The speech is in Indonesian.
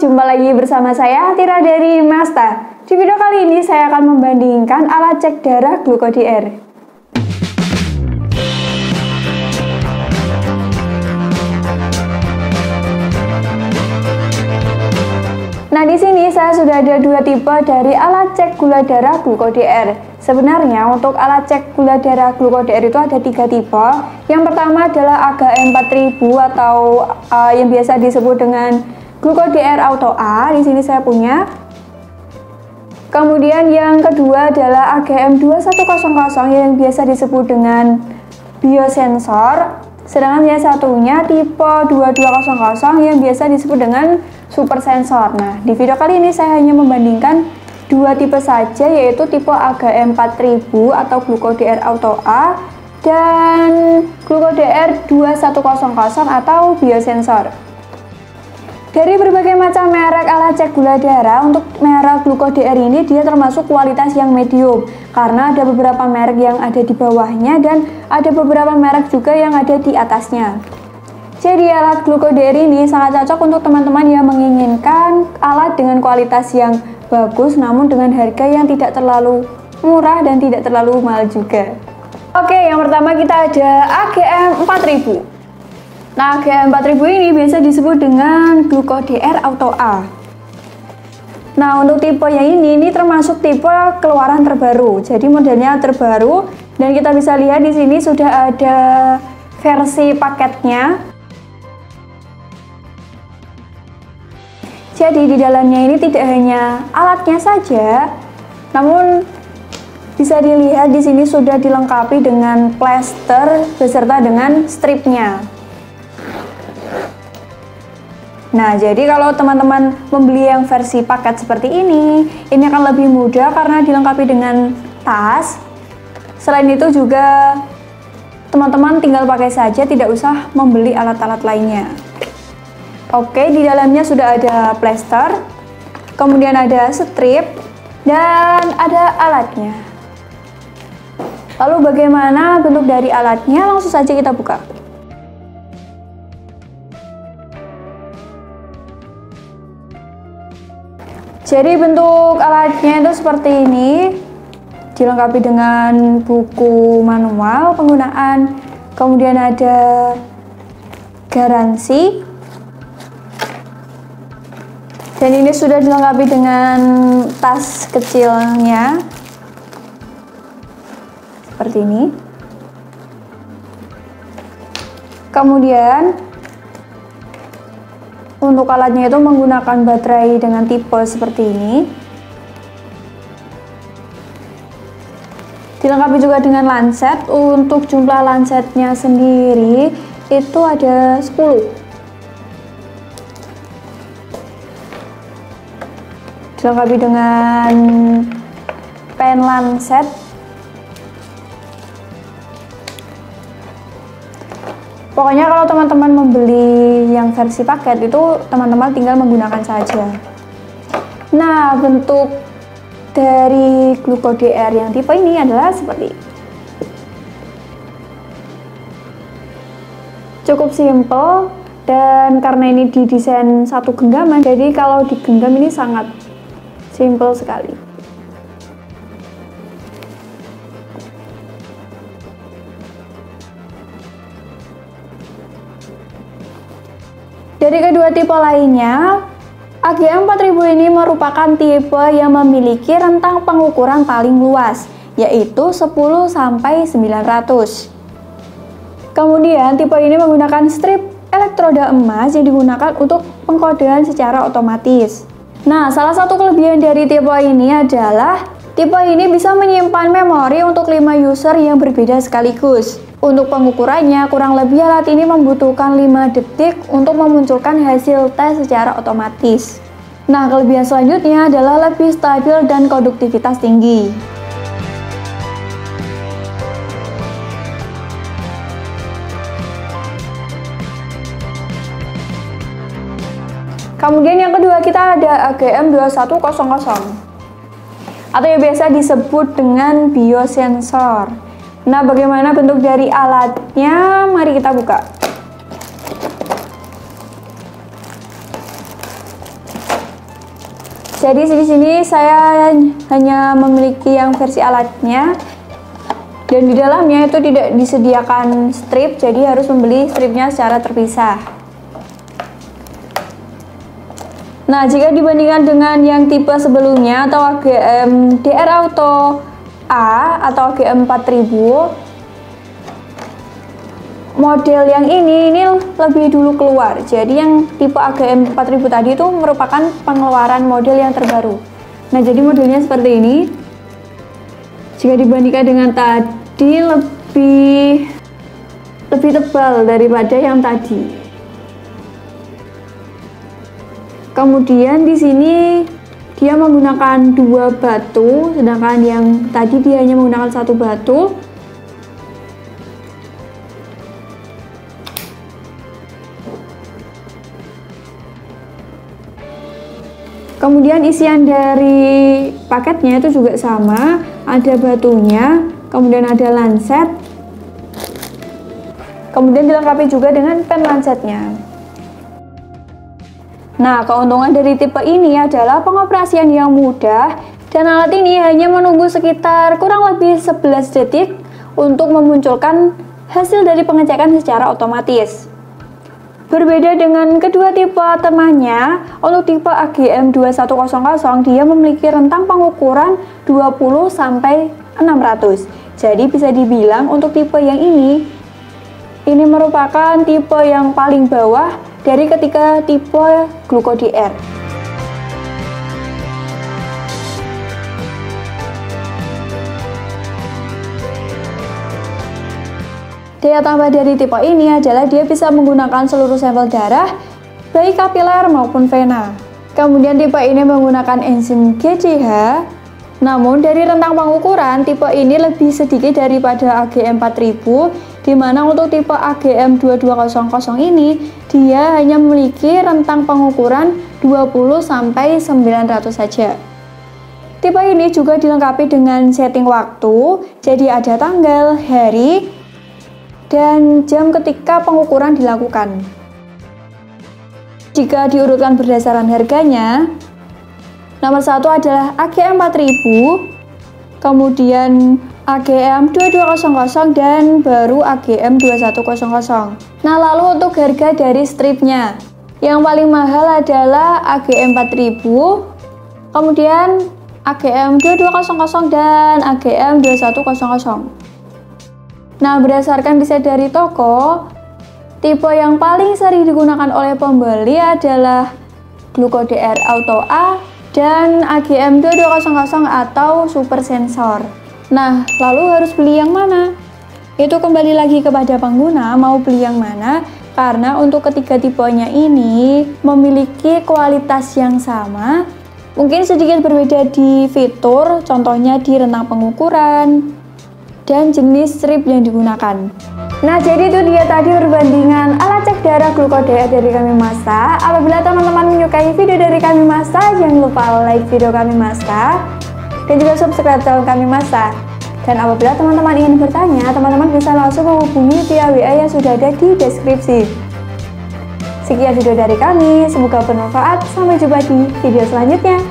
jumpa lagi bersama saya Tira dari Masta. Di video kali ini saya akan membandingkan alat cek darah GlucoDR. Nah, di sini saya sudah ada dua tipe dari alat cek gula darah GlucoDR. Sebenarnya untuk alat cek gula darah GlucoDR itu ada tiga tipe. Yang pertama adalah AGM 4000 atau yang biasa disebut dengan GlucoDR Auto A. Di sini saya punya. Kemudian yang kedua adalah AGM 2100 yang biasa disebut dengan biosensor. Sedangkan yang satunya tipe 2200 yang biasa disebut dengan super sensor. Nah, di video kali ini saya hanya membandingkan dua tipe saja, yaitu tipe AGM 4000 atau GlucoDR Auto A dan GlucoDR 2100 atau biosensor. Dari berbagai macam merek alat cek gula darah, untuk merek GlucoDR ini dia termasuk kualitas yang medium karena ada beberapa merek yang ada di bawahnya dan ada beberapa merek juga yang ada di atasnya. Jadi alat GlucoDR ini sangat cocok untuk teman-teman yang menginginkan alat dengan kualitas yang bagus namun dengan harga yang tidak terlalu murah dan tidak terlalu mahal juga. Oke, yang pertama kita ada AGM 4000. Nah, AGM 4000 ini biasa disebut dengan GlucoDR Auto A. Nah, untuk tipe yang ini termasuk tipe keluaran terbaru. Jadi modelnya terbaru dan kita bisa lihat di sini sudah ada versi paketnya. Jadi di dalamnya ini tidak hanya alatnya saja, namun bisa dilihat di sini sudah dilengkapi dengan plester beserta dengan stripnya. Nah, jadi kalau teman-teman membeli yang versi paket seperti ini akan lebih mudah karena dilengkapi dengan tas. Selain itu juga teman-teman tinggal pakai saja, tidak usah membeli alat-alat lainnya. Oke, di dalamnya sudah ada plester, kemudian ada strip, dan ada alatnya. Lalu bagaimana bentuk dari alatnya? Langsung saja kita buka. Jadi bentuk alatnya itu seperti ini, dilengkapi dengan buku manual penggunaan, kemudian ada garansi, dan ini sudah dilengkapi dengan tas kecilnya, seperti ini. Kemudian untuk alatnya itu menggunakan baterai dengan tipe seperti ini. Dilengkapi juga dengan lancet. Untuk jumlah lancetnya sendiri itu ada 10. Dilengkapi dengan pen lancet. Pokoknya kalau teman-teman membeli yang versi paket itu teman-teman tinggal menggunakan saja. Nah, bentuk dari GlucoDR yang tipe ini adalah seperti ini. Cukup simple dan karena ini didesain satu genggaman, jadi kalau digenggam ini sangat simple sekali. Dari kedua tipe lainnya, AGM 4000 ini merupakan tipe yang memiliki rentang pengukuran paling luas, yaitu 10-900. Kemudian tipe ini menggunakan strip elektroda emas yang digunakan untuk pengkodean secara otomatis. Nah, salah satu kelebihan dari tipe ini adalah tipe ini bisa menyimpan memori untuk 5 user yang berbeda sekaligus. Untuk pengukurannya, kurang lebih alat ini membutuhkan 5 detik untuk memunculkan hasil tes secara otomatis. Nah, kelebihan selanjutnya adalah lebih stabil dan konduktivitas tinggi. Kemudian yang kedua kita ada AGM 2100 atau yang biasa disebut dengan biosensor. Nah, bagaimana bentuk dari alatnya? Mari kita buka. Jadi di sini saya hanya memiliki yang versi alatnya, dan di dalamnya itu tidak disediakan strip, jadi harus membeli stripnya secara terpisah. Nah, jika dibandingkan dengan yang tipe sebelumnya atau AGM DR Auto A atau AGM 4000, model yang ini lebih dulu keluar. Jadi yang tipe AGM 4000 tadi itu merupakan pengeluaran model yang terbaru. Nah, jadi modelnya seperti ini. Jika dibandingkan dengan tadi lebih tebal daripada yang tadi. Kemudian di sini dia menggunakan 2 batu, sedangkan yang tadi dia hanya menggunakan 1 batu. Kemudian isian dari paketnya itu juga sama, ada batunya, kemudian ada lancet, kemudian dilengkapi juga dengan pen lancetnya. Nah, keuntungan dari tipe ini adalah pengoperasian yang mudah, dan alat ini hanya menunggu sekitar kurang lebih 11 detik untuk memunculkan hasil dari pengecekan secara otomatis. Berbeda dengan kedua tipe temannya, untuk tipe AGM 2100 dia memiliki rentang pengukuran 20-600. Jadi bisa dibilang untuk tipe yang ini merupakan tipe yang paling bawah dari ketiga tipe Gluko DR. Daya tambah dari tipe ini adalah dia bisa menggunakan seluruh sampel darah, baik kapiler maupun vena. Kemudian tipe ini menggunakan enzim GCH, namun dari rentang pengukuran tipe ini lebih sedikit daripada AGM 4000, di mana untuk tipe AGM 2200 ini dia hanya memiliki rentang pengukuran 20-900 saja. Tipe ini juga dilengkapi dengan setting waktu, jadi ada tanggal, hari, dan jam ketika pengukuran dilakukan. Jika diurutkan berdasarkan harganya, nomor 1 adalah AGM 4000, kemudian AGM 2200 dan baru AGM 2100. Nah, lalu untuk harga dari stripnya, yang paling mahal adalah AGM 4000, kemudian AGM 2200 dan AGM 2100. Nah, berdasarkan riset dari toko, tipe yang paling sering digunakan oleh pembeli adalah Gluko DR Auto A dan AGM 2200 atau Super Sensor. Nah, lalu harus beli yang mana? Itu kembali lagi kepada pengguna mau beli yang mana, karena untuk ketiga tipenya ini memiliki kualitas yang sama, mungkin sedikit berbeda di fitur, contohnya di rentang pengukuran dan jenis strip yang digunakan. Nah, jadi itu dia tadi perbandingan alat cek darah Gluko DR dari kami Masta. Apabila teman-teman menyukai video dari kami Masta, jangan lupa like video kami Masta dan juga subscribe channel kami Masta. Dan apabila teman-teman ingin bertanya, teman-teman bisa langsung menghubungi via WA yang sudah ada di deskripsi. Sekian video dari kami, semoga bermanfaat. Sampai jumpa di video selanjutnya.